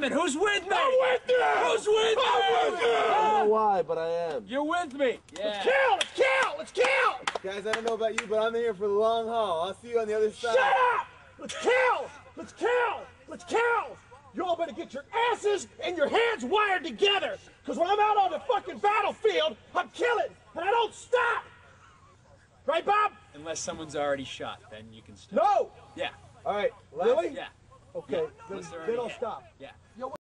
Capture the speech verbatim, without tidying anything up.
it. Who's with me? I'm with you. Who's with me? I'm with you. I don't know why, but I am. You're with me. Yeah. Let's kill. Let's kill. Let's kill. Guys, I don't know about you, but I'm here for the long haul. I'll see you on the other side. Shut up. Let's kill. Let's kill. Let's kill. You all better get your asses and your hands wired together. Because when I'm out on the fucking battlefield, I'm killing. And I don't stop. Right, Bob? Unless someone's already shot, then you can stop. No. Yeah. All right. Really? Yeah. Okay. Unless Then, they're then already I'll stop. Yeah.